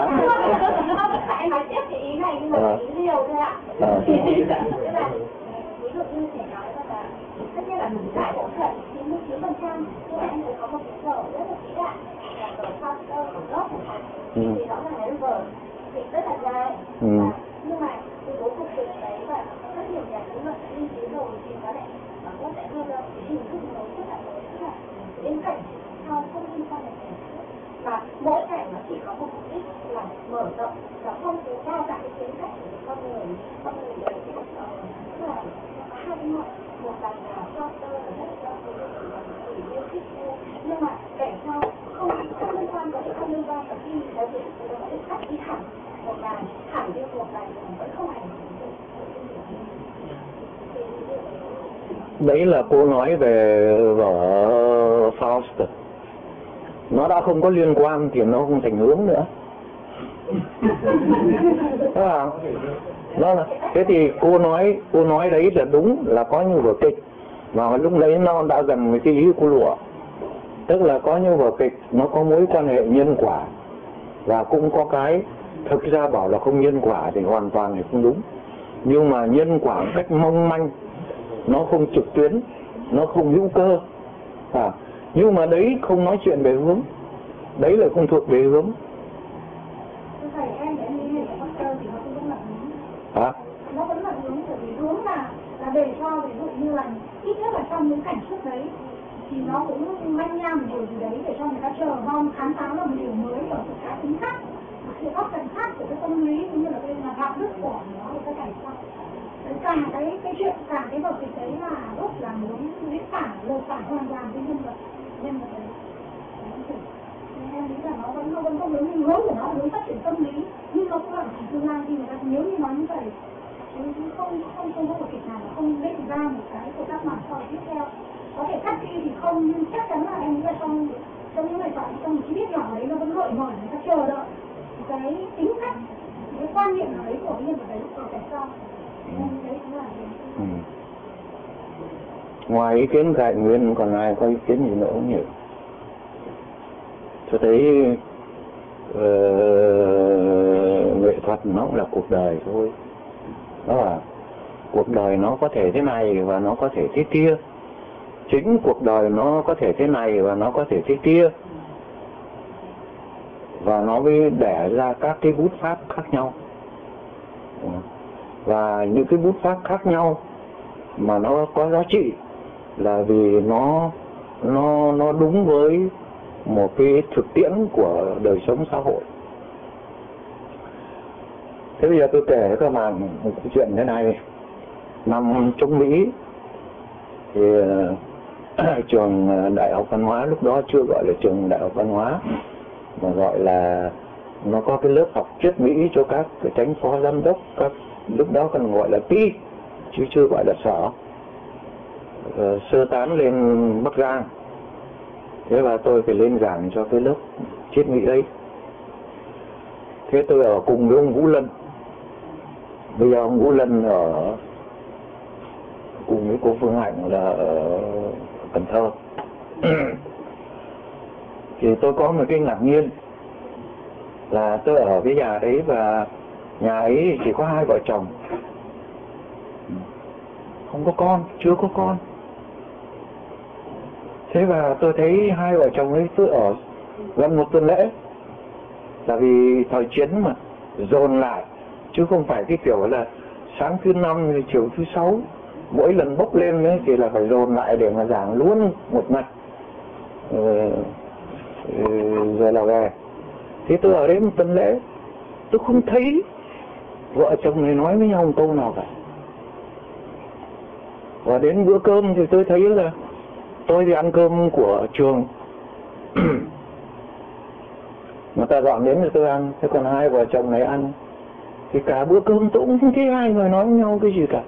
Em nói tiếp cái ý này nhưng mà ý liều thôi ạ. Tức là ví dụ như thể nói rằng là tất nhiên là đại bộ phận 99%, nhưng mà em thấy có một cái vở rất là vĩ đại là vở Faster của gốc của Hàn. Thì rõ ràng là vở kịch rất là dài, nhưng mà cái bố cục kịch đấy và rất nhiều nhà lý luận đã nghiên cứu rồi thì nó lại nó sẽ đưa ra cái hình thức mới rất là mới, tức là bên cạnh sau không liên quan đến cảnh và mỗi cảnh nó chỉ có một mục đích là mở rộng và phong phú đa dạng cái kiến thức của con người đấy, tức là hai mặt một đàn bà cho tơ ở rất là yêu thích nhưng mà để cho không liên quan có thể không liên quan khi cái việc nó có thể cắt đi hẳn một đàn hẳn đi một đàn vẫn không ảnh hưởng được. Đấy là cô nói về vở Faust. Nó đã không có liên quan thì nó không thành hướng nữa. Nó là thế thì cô nói đấy là đúng, là có như vở kịch, và lúc đấy nó đã gần với cái ý của Lụa, tức là có như vở kịch nó có mối quan hệ nhân quả, và cũng có cái thực ra bảo là không nhân quả thì hoàn toàn thì không đúng, nhưng mà nhân quả một cách mong manh, nó không trực tuyến, nó không hữu cơ, nhưng mà đấy không nói chuyện về hướng, đấy là không thuộc về hướng. Thầy em nghĩ là con tơ thì nó cũng là hướng. Hả? Nó vẫn là hướng, bởi vì hướng là để cho ví dụ như là ít nhất là trong những cảnh trước đấy thì nó cũng manh nha một điều gì đấy để cho người ta chờ mong khám phá ra một điều mới ở một cái tính khác, một sự góc cạnh khác của cái tâm lý cũng như là cái đạo đức của nó và cái cảnh sau. Cả cái chuyện cả cái vở kịch đấy là rất là muốn viết phản lột phản hoàn toàn cái nhân vật đấy. Em nghĩ là nó vẫn có hướng của nó hướng phát triển tâm lý, nhưng nó cũng là chỉ tương lai khi người ta nếu như nói như vậy chứ không có một kịch nào mà không định ra một cái của các màn trò tiếp theo. Có thể cắt đi thì không, nhưng chắc chắn là em nghĩ là trong những bài toán, trong một chi tiết nhỏ đấy nó vẫn gợi mở người ta chờ đợi cái tính cách, cái quan niệm nào đấy của nhân vật đấy ở tại sao. Ngoài ý kiến Khải Nguyên còn ai có ý kiến gì nữa không nhỉ? Tôi thấy nghệ thuật nó cũng là cuộc đời thôi. Đó là cuộc đời nó có thể thế này và nó có thể thế kia. Chính cuộc đời nó có thể thế này và nó có thể thế kia. Và nó mới đẻ ra các cái bút pháp khác nhau. Và những cái bút pháp khác nhau mà nó có giá trị là vì nó đúng với một cái thực tiễn của đời sống xã hội. Thế bây giờ tôi kể các bạn một cái chuyện thế này. Năm chống Mỹ thì trường Đại học Văn hóa, lúc đó chưa gọi là trường Đại học Văn hóa mà gọi là nó có cái lớp học triết Mỹ cho các cái chánh phó giám đốc, các lúc đó còn gọi là ty chứ chưa gọi là sở, sơ tán lên Bắc Giang. Thế và tôi phải lên giảng cho cái lớp triết Mỹ ấy. Thế tôi ở cùng với ông Vũ Lân. Bây giờ ông Vũ Lân ở cùng với cô Phương Hạnh là ở Cần Thơ. Thì tôi có một cái ngạc nhiên là tôi ở cái nhà đấy và nhà ấy chỉ có 2 vợ chồng, không có con, chưa có con. Thế và tôi thấy 2 vợ chồng ấy cứ ở gần một tuần lễ, là vì thời chiến mà dồn lại, chứ không phải cái kiểu là sáng thứ 5 thì chiều thứ 6 mỗi lần bốc lên ấy thì là phải dồn lại để mà giảng luôn một mạch rồi là về. Thế tôi ở đấy một tuần lễ, tôi không thấy vợ chồng này nói với nhau một câu nào cả. Và đến bữa cơm thì tôi thấy là tôi thì ăn cơm của trường người ta dọn đến thì tôi ăn, thế còn 2 vợ chồng này ăn thì cả bữa cơm tôi cũng không thấy 2 người nói với nhau cái gì cả.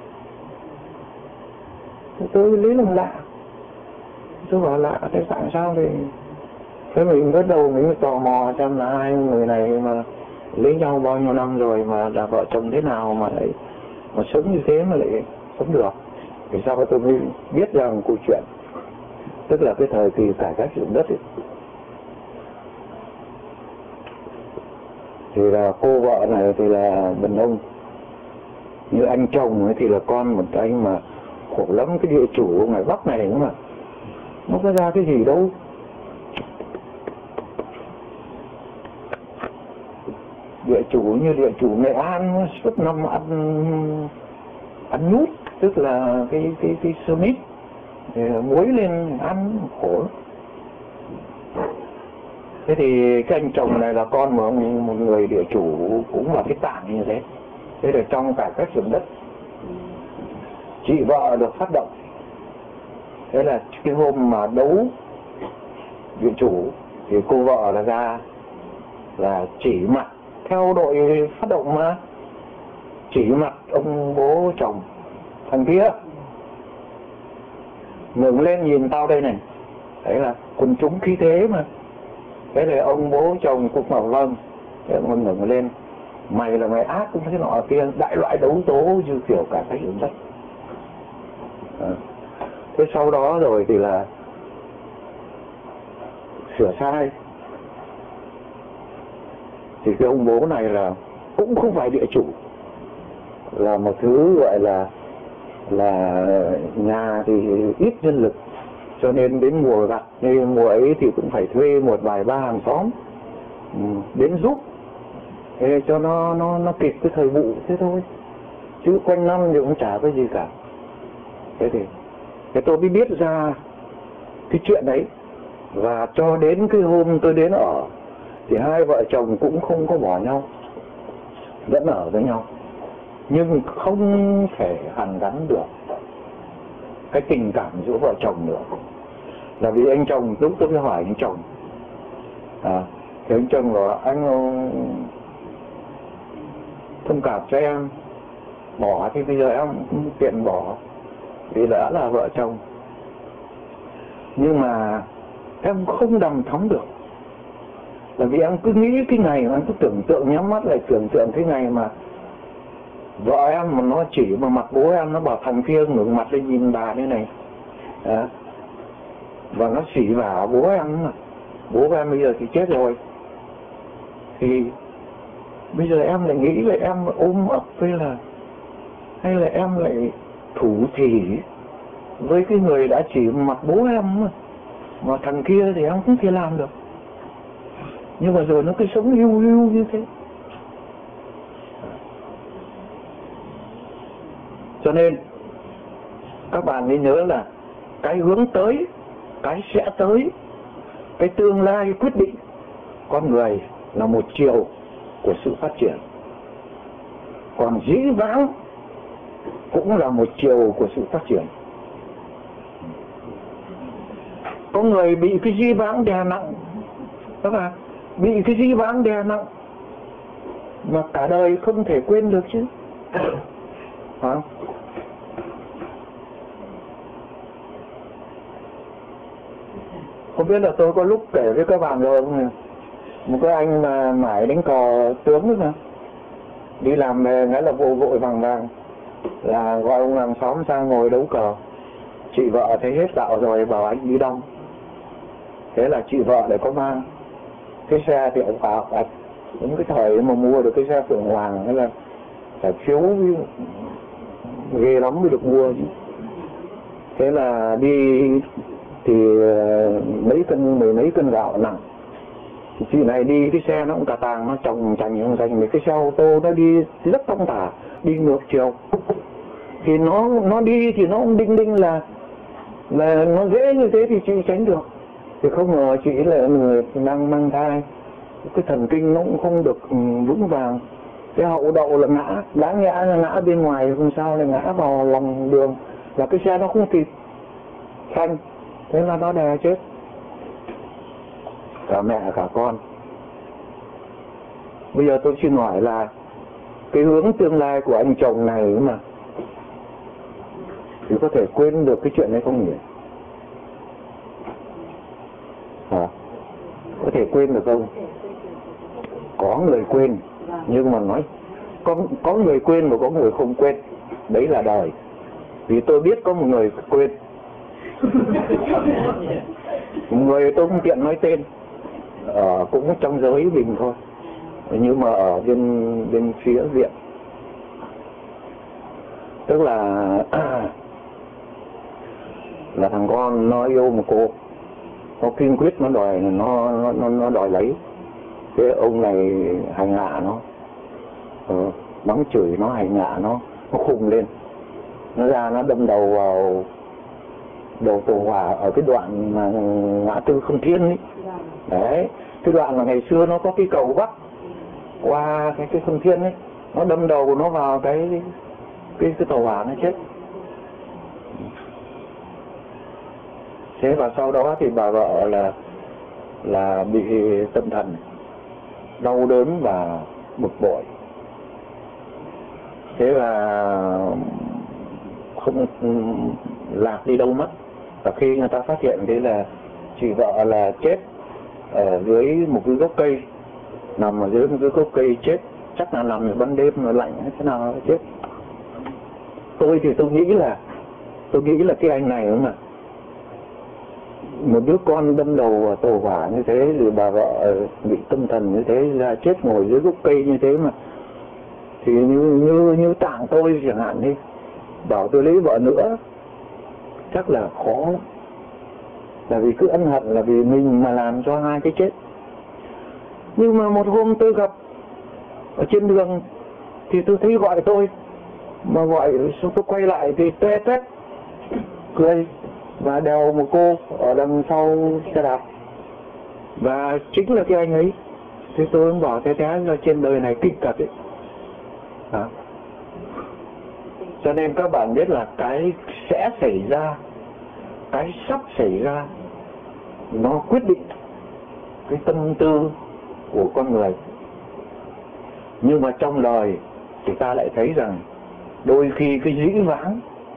Tôi lấy làm lạ, tôi bảo lạ thế tại sao thì thế mình bắt đầu mình tò mò xem là 2 người này mà lấy nhau bao nhiêu năm rồi mà là vợ chồng thế nào mà lại mà sống như thế mà lại sống được. Thì sau tôi mới biết rằng câu chuyện, tức là cái thời kỳ cải cách ruộng đất ấy, thì là cô vợ này thì là đàn ông, như anh chồng ấy thì là con một anh mà khổ lắm, cái địa chủ ngoài Bắc này nữa mà nó có ra cái gì đâu. Địa chủ như địa chủ Nghệ An suốt năm ăn nhút, tức là cái sơ mít muối lên ăn khổ. Thế thì cái anh chồng này là con của một người địa chủ cũng là cái tạng như thế. Thế là trong cải cách ruộng đất chị vợ được phát động. Thế là cái hôm mà đấu viện chủ thì cô vợ là ra là chỉ mặt theo đội phát động mà, chỉ mặt ông bố chồng thằng kia, ngẩng lên nhìn tao đây này. Đấy là quần chúng khí thế mà. Thế là ông bố chồng cũng bảo vâng. Thế ông ngẩng lên, mày là mày ác cũng thế nọ kia, đại loại đấu tố như kiểu cả cái hướng đất. Thế sau đó rồi thì là sửa sai. Thì cái ông bố này là cũng không phải địa chủ, là một thứ gọi là nhà thì ít nhân lực, cho nên đến mùa gặt như mùa ấy thì cũng phải thuê một vài ba hàng xóm đến giúp, thế cho nó kịp cái thời vụ thế thôi, chứ quanh năm thì cũng chả có gì cả. Thế thì tôi mới biết ra cái chuyện đấy, và cho đến cái hôm tôi đến ở thì hai vợ chồng cũng không có bỏ nhau, vẫn ở với nhau, nhưng không thể hàn gắn được cái tình cảm giữa vợ chồng nữa. Là vì anh chồng, lúc tôi mới hỏi anh chồng, thì anh chồng bảo anh thông cảm cho em, bỏ thì bây giờ em cũng tiện bỏ vì đã là vợ chồng, nhưng mà em không đằm thắm được. Là vì em cứ nghĩ cái ngày mà em cứ tưởng tượng, nhắm mắt lại tưởng tượng cái ngày mà vợ em mà nó chỉ mà mặt bố em, nó bảo thằng kia ngẩng mặt lên nhìn bà như này, và nó chỉ vào bố em, bố em bây giờ thì chết rồi, thì bây giờ em lại nghĩ là em ôm ấp hay là em lại thủ thỉ với cái người đã chỉ mặt bố em, mà thằng kia thì em không thể làm được. Nhưng mà rồi nó cứ sống hiu như thế. Cho nên các bạn nên nhớ là cái hướng tới, cái sẽ tới, cái tương lai quyết định con người là một chiều của sự phát triển, còn dĩ vãng cũng là một chiều của sự phát triển. Có người bị cái dĩ vãng đè nặng, các bạn, bị cái dĩ vãng đè nặng mà cả đời không thể quên được chứ. Không biết là tôi có lúc kể với các bạn rồi không? Một cái anh mà mãi đánh cờ tướng nữa mà, đi làm về nghĩa là vội vàng là gọi ông hàng xóm sang ngồi đấu cờ. Chị vợ thấy hết dạo rồi bảo anh đi đông. Thế là chị vợ lại có mang cái xe thì ông bảo những cái thời mà mua được cái xe Phượng Hoàng hay là phải phiếu ghê lắm mới được mua chứ. Thế là đi thì mười mấy cân gạo nặng. Thì chị này đi cái xe nó cũng cả tàng, nó chồng chành mấy cái xe ô tô nó đi rất thong thả, đi ngược chiều. Thì nó đi thì nó cũng đinh là nó dễ như thế thì chị tránh được. Thì không ngờ chị là người đang mang thai, cái thần kinh nó cũng không được vững vàng. Cái hậu đậu là ngã, đã ngã bên ngoài không sao, lại ngã vào lòng đường, là cái xe nó không kịp phanh, thế là nó đè chết cả mẹ cả con. Bây giờ tôi xin hỏi là cái hướng tương lai của anh chồng này mà thì có thể quên được cái chuyện này không nhỉ? Có thể quên được không? Có người quên, nhưng mà nói có người quên và có người không quên. Đấy là đời. Vì tôi biết có một người quên, một người tôi không tiện nói tên, cũng trong giới mình thôi, nhưng mà ở bên phía viện. Tức là thằng con nó yêu một cô, nó kiên quyết nó đòi, nó đòi lấy. Thế ông này hành hạ nó, mắng chửi nó, hành hạ nó khùng lên, nó ra nó đâm đầu vào đầu tàu hỏa ở cái đoạn mà ngã tư Khâm Thiên ấy. Đấy, cái đoạn mà ngày xưa nó có cái cầu bắc qua cái Khâm Thiên ấy, nó đâm đầu nó vào cái tàu hỏa nó chết. Thế và sau đó thì bà vợ là bị tâm thần, đau đớn và bực bội. Thế là không lạc đi đâu mất. Và khi người ta phát hiện thế là chị vợ là chết ở dưới một cái gốc cây, nằm ở dưới một cái gốc cây chết, chắc là nằm ở ban đêm nó lạnh hay thế nào chết. Tôi thì tôi nghĩ là cái anh này mà một đứa con đâm đầu vào tàu hỏa như thế, rồi bà vợ bị tâm thần như thế, ra chết ngồi dưới gốc cây như thế mà, thì như tạng tôi chẳng hạn đi, bảo tôi lấy vợ nữa chắc là khó lắm. Là vì cứ ân hận là vì mình mà làm cho hai cái chết. Nhưng mà một hôm tôi gặp ở trên đường thì tôi thấy gọi tôi, mà gọi xong tôi quay lại thì tuét cười và đèo một cô ở đằng sau xe đạp, và chính là cái anh ấy. Thì tôi cũng bảo thế là trên đời này kịch thật ấy. Cho nên các bạn biết là cái sẽ xảy ra, cái sắp xảy ra, nó quyết định cái tâm tư của con người. Nhưng mà trong đời thì ta lại thấy rằng đôi khi cái dĩ vãng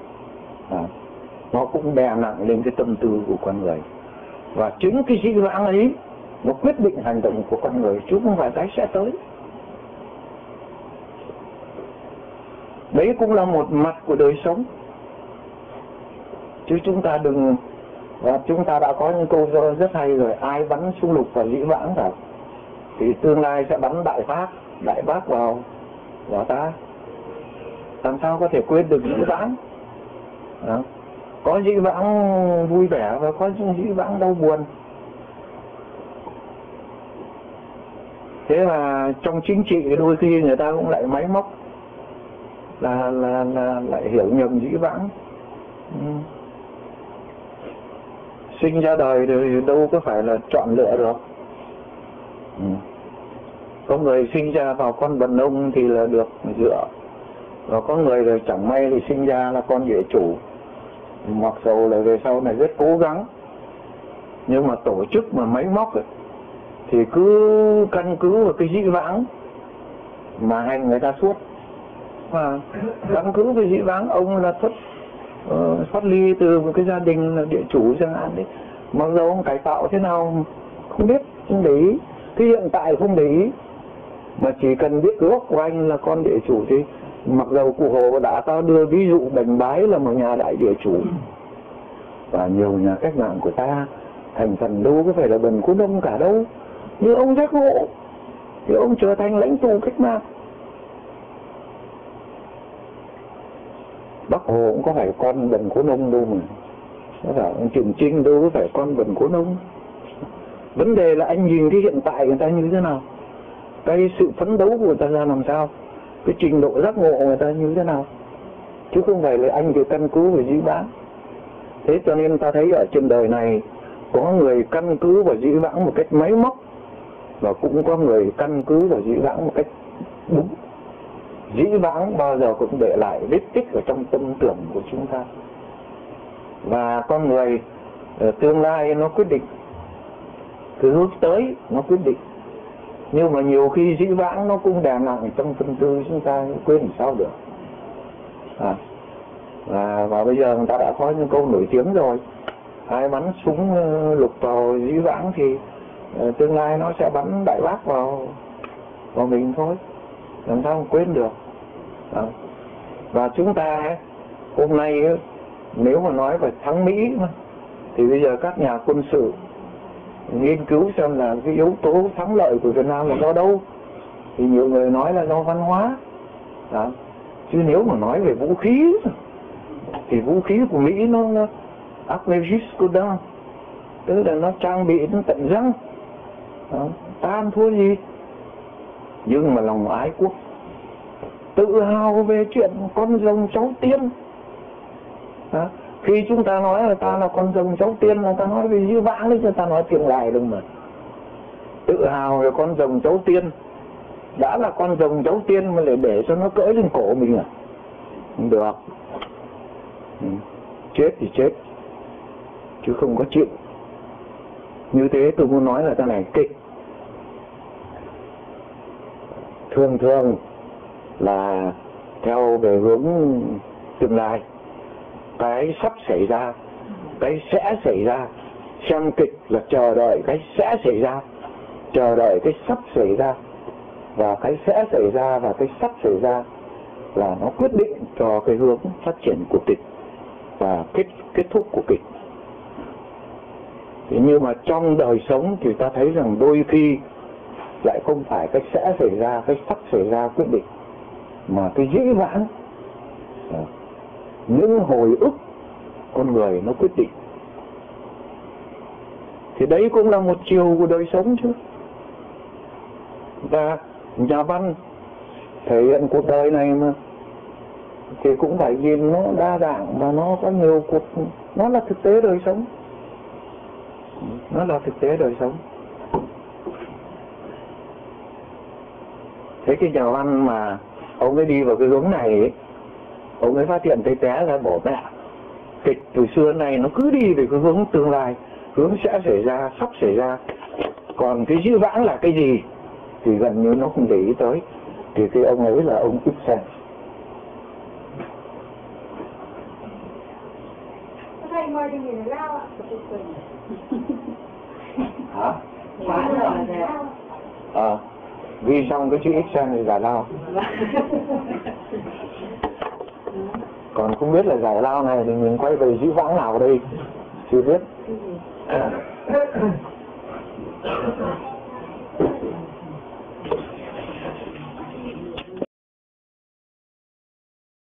nó cũng đè nặng lên cái tâm tư của con người. Và chính cái dĩ vãng ấy nó quyết định hành động của con người, chứ không phải cái sẽ tới. Đấy cũng là một mặt của đời sống. Chứ chúng ta đừng, và chúng ta đã có những câu rất hay rồi, ai bắn sung lục vào dĩ vãng cả thì tương lai sẽ bắn đại bác vào ta. Làm sao có thể quên được dĩ vãng? Có dĩ vãng vui vẻ và có dĩ vãng đau buồn. Thế mà trong chính trị đôi khi người ta cũng lại máy móc là lại hiểu nhầm dĩ vãng. Sinh ra đời thì đâu có phải là chọn lựa được. Có người sinh ra vào con đàn ông thì là được dựa, và có người là chẳng may thì sinh ra là con địa chủ, mặc dù là về sau này rất cố gắng, nhưng mà tổ chức mà máy móc rồi, thì cứ căn cứ vào cái dĩ vãng mà hành người ta suốt. Và căn cứ vào dĩ vãng, ông là thoát ly từ một cái gia đình là địa chủ chẳng hạn đấy, mặc dù ông cải tạo thế nào không biết, không để ý. Cái hiện tại không để ý, mà chỉ cần biết gốc của anh là con địa chủ thì mặc dầu cụ Hồ đã ta đưa ví dụ Bành Bái là một nhà đại địa chủ, và nhiều nhà cách mạng của ta thành phần đâu có phải là bần cố đông cả đâu. Như ông Giác Ngộ thì ông trở thành lãnh tụ cách mạng. Bác Hồ cũng có phải con bần cố nông đâu mà, có phải ông Trường Trinh đâu có phải con bần cố nông. Vấn đề là anh nhìn cái hiện tại người ta như thế nào, cái sự phấn đấu của người ta ra làm sao, cái trình độ giác ngộ của người ta như thế nào, chứ không phải là anh thì căn cứ vào dĩ vãng. Thế cho nên ta thấy ở trên đời này có người căn cứ vào dĩ vãng một cách máy móc, và cũng có người căn cứ vào dĩ vãng một cách đúng. Dĩ vãng bao giờ cũng để lại vết tích ở trong tâm tưởng của chúng ta, và con người tương lai nó quyết định, cứ hướng tới nó quyết định. Nhưng mà nhiều khi dĩ vãng nó cũng đè nặng trong tâm tư chúng ta, quên làm sao được. Và bây giờ người ta đã có những câu nổi tiếng rồi, ai bắn súng lục vào dĩ vãng thì tương lai nó sẽ bắn đại bác vào mình thôi, làm sao không quên được. Và chúng ta hôm nay nếu mà nói về thắng Mỹ thì bây giờ các nhà quân sự nghiên cứu xem là cái yếu tố thắng lợi của Việt Nam là do đâu, thì nhiều người nói là do văn hóa. Chứ nếu mà nói về vũ khí thì vũ khí của Mỹ nó Armegis Codan, tức là nó trang bị đến tận răng, ta ăn thua gì. Nhưng mà lòng ái quốc, tự hào về chuyện con rồng cháu tiên. Khi chúng ta nói là ta là con rồng cháu tiên là ta nói về dĩ vãng đấy, chứ ta nói tương lai đâu mà. Tự hào về con rồng cháu tiên, đã là con rồng cháu tiên mà lại để cho nó cưỡi lên cổ mình à? Không được. Chết thì chết, chứ không có chịu. Như thế tôi muốn nói là thế này, kịch thường thường là theo về hướng tương lai, cái sắp xảy ra, cái sẽ xảy ra. Xem kịch là chờ đợi cái sẽ xảy ra, chờ đợi cái sắp xảy ra, và cái sẽ xảy ra và cái sắp xảy ra là nó quyết định cho cái hướng phát triển của kịch và kết thúc của kịch. Thế nhưng mà trong đời sống thì ta thấy rằng đôi khi lại không phải cái sẽ xảy ra, cái sắp xảy ra quyết định, mà cái dĩ vãng, những hồi ức con người nó quyết định. Thì đấy cũng là một chiều của đời sống chứ. Và nhà văn thể hiện cuộc đời này mà, thì cũng phải nhìn nó đa dạng và nó có nhiều cuộc, nó là thực tế đời sống. Nó là thực tế đời sống. Thế cái nhà văn mà ông ấy đi vào cái hướng này ấy, ông ấy phát hiện thấy té ra bỏ mẹ. Kịch từ xưa này nó cứ đi về cái hướng tương lai, hướng sẽ xảy ra, sắp xảy ra. Còn cái dĩ vãng là cái gì thì gần như nó không để ý tới. Thì cái ông ấy là ông Ibsen. Thầy mời thì nhìn lao ạ. Hả? Quá rồi. Ghi xong cái chữ Ibsen thì giải lao. Còn không biết là giải lao này thì mình quay về dĩ vãng nào đây chưa biết.